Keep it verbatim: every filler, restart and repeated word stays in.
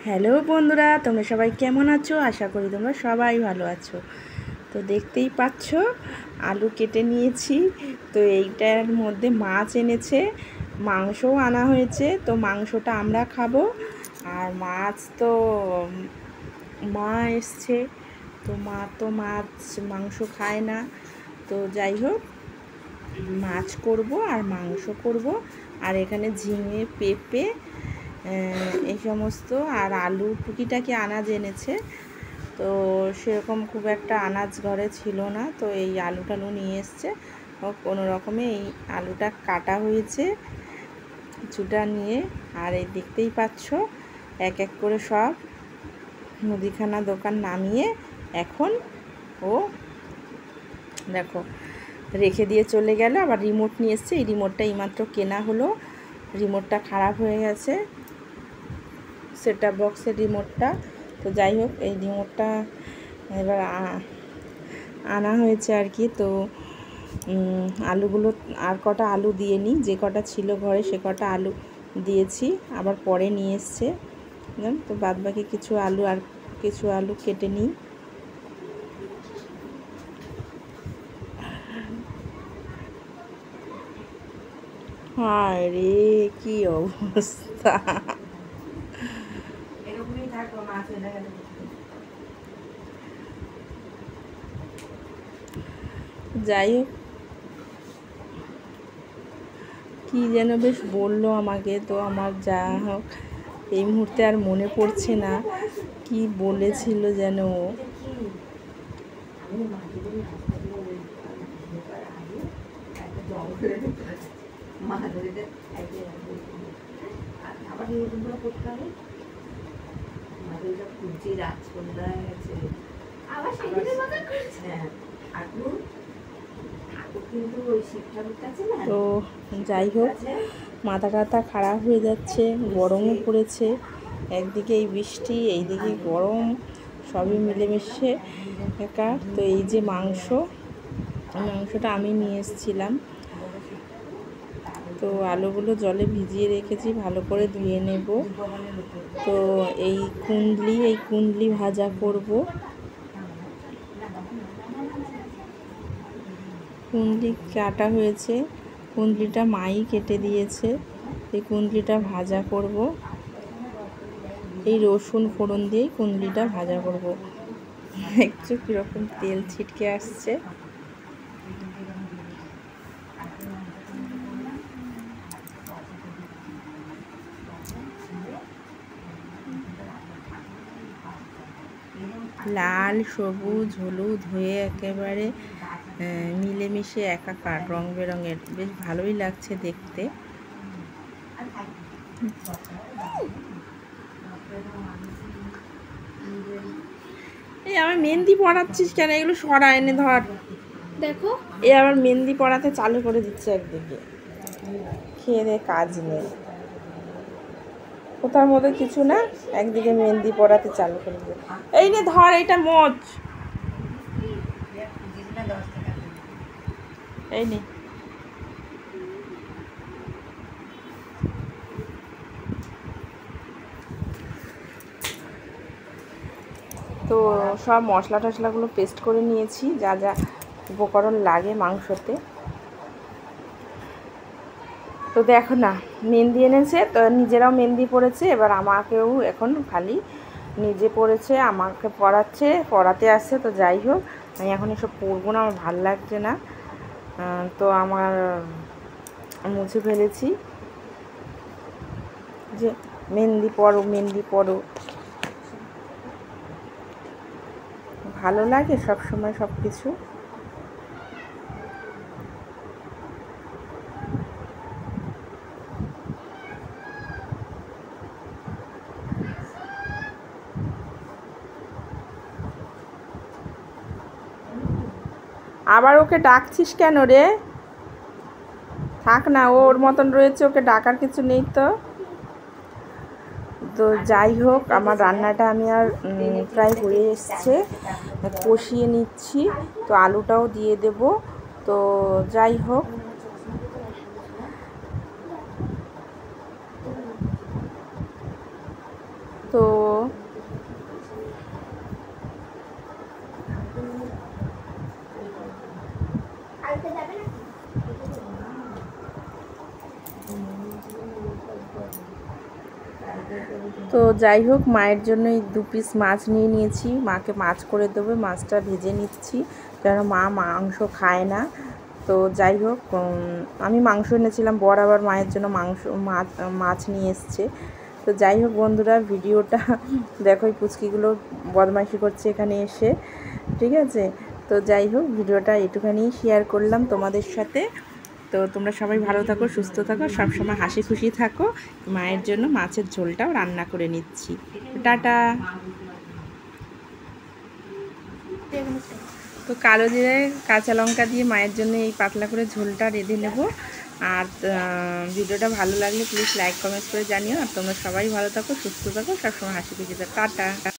Hello বন্ধুরা, তোমরা সবাই কেমন আছো? আশা করি তোমরা সবাই ভালো আছো। তো দেখতেই পাচ্ছ আলু কেটে নিয়েছি। তো এইটার মধ্যে মাছ এনেছে, মাংসও আনা হয়েছে। তো মাংসটা আমরা খাবো, আর মাছ তো মা এসছে। তো মা তো মাছ মাংস খায় না। তো যাই হোক, মাছ করব আর মাংস করব। আর এখানে ঝিঙে, পেঁপে, এই সমস্ত আর আলু টুকিটাকি আনাজ এনেছে। তো সেরকম খুব একটা আনাজ ঘরে ছিল না, তো এই আলু টালু নিয়ে এসছে। কোনো রকমে এই আলুটা কাটা হয়েছে কিছুটা নিয়ে। আর এই দেখতেই পাচ্ছ এক এক করে সব মুদিখানা দোকান নামিয়ে এখন ও দেখো রেখে দিয়ে চলে গেল। আবার রিমোট নিয়ে এসছে। এই রিমোটটা এইমাত্র কেনা হলো, রিমোটটা খারাপ হয়ে গেছে, সেটআপ বক্সের রিমোটটা। তো যাই হোক, এই রিমোটটা এবার আনা হয়েছে আর কি। তো আলুগুলো আর কটা আলু দিয়ে নিই, যে কটা ছিল ঘরে সে কটা আলু দিয়েছি, আবার পরে নিয়ে এসছে। তো বাদ বাকি কিছু আলু আর কিছু আলু কেটে নিই। হায় রে, কি অবস্থা! যাই হোক, কি যেন বেশ বললো আমাকে, তো আমার যা হোক এই মুহূর্তে আর মনে পড়ছে না কি বলেছিল যেন ও। তো যাই হোক, মাথা টাথা খারাপ হয়ে যাচ্ছে, গরমও পড়েছে। একদিকে এই বৃষ্টি, এইদিকে গরম, সবই মিলেমিশে একা। তো এই যে মাংস, মাংসটা আমি নিয়ে এসেছিলাম। তো আলুগুলো জলে ভিজিয়ে রেখেছি, ভালো করে ধুয়ে নেব। তো এই কুঁদলি এই কুঁদলি ভাজা করব। কুঁদলি কাটা হয়েছে, কুঁদলিটা মাই কেটে দিয়েছে। এই কুঁদলিটা ভাজা করব, এই রসুন ফোড়ন দিয়েই কুঁদলিটা ভাজা করব। একটু কীরকম তেল ছিটকে আসছে। লাল, সবুজ, হলুদ হয়ে একেবারে মিলেমিশে একাকার, রং বেরঙের, বেশ ভালোই লাগছে দেখতে। এই আমার মেহেন্দি পড়াচ্ছিস কেন? এগুলো সরা, এনে ধর। দেখো, এই আবার মেহেন্দি পড়াতে চালু করে দিচ্ছে একদিকে, খেয়ে দে কাজ নেই, কোথার মধ্যে কিছু না, একদিকে মেহেন্দি পড়াতে চালু করে দিচ্ছে। এই নে ধর, এইটা মোচ, এই নে। তো সব মশলা টশলাগুলো পেস্ট করে নিয়েছি, যা যা উপকরণ লাগে মাংসতে। তো দেখো না, মেহেন্দি এনেছে, তো নিজেরাও মেহেন্দি পড়েছে, এবার আমাকেও এখন খালি নিজে পড়েছে, আমাকে পড়াচ্ছে, পড়াতে আসছে। তো যাই হোক, আমি এখন এসব পরবো না, আমার ভাল লাগছে না। তো আমার মুছে ফেলেছি যে মেহেন্দি পরো, মেহেন্দি পরো, ভালো লাগে সব সময় সব কিছু। আবার ওকে ডাকছিস কেন রে? থাক না, ওর মতন রয়েছে, ওকে ডাকার কিছু নেই। তো তো যাই হোক, আমার রান্নাটা আমি আর প্রায় হয়ে এসছে, কষিয়ে নিচ্ছি। তো আলুটাও দিয়ে দেব। তো যাই হোক, তো তো যাই হোক, মায়ের জন্য এই দু পিস মাছ নিয়ে নিয়েছি, মাকে মাছ করে দেবো। মাছটা ভেজে নিচ্ছি, কেন মা মাংস খায় না। তো যাই হোক, আমি মাংস এনেছিলাম, বর আবার মায়ের জন্য মাংস মাছ মাছ নিয়ে এসছে। তো যাই হোক বন্ধুরা, ভিডিওটা দেখো, এই পুচকিগুলো বদমাইশি করছে এখানে এসে, ঠিক আছে। তো যাই হোক, ভিডিওটা একটুখানি শেয়ার করলাম তোমাদের সাথে। তো তোমরা সবাই ভালো থাকো, সুস্থ থাকো, সবসময় হাসি খুশি থাকো। মায়ের জন্য মাছের ঝোলটাও রান্না করে নিচ্ছি। টাটা। তো কালো জিরে কাঁচা লঙ্কা দিয়ে মায়ের জন্য এই পাতলা করে ঝোলটা রেঁধে নেব। আর ভিডিওটা ভালো লাগলে প্লিজ লাইক কমেন্ট করে জানিও। আর তোমরা সবাই ভালো থাকো, সুস্থ থাকো, সবসময় হাসি খুশি থাকো। টাটা।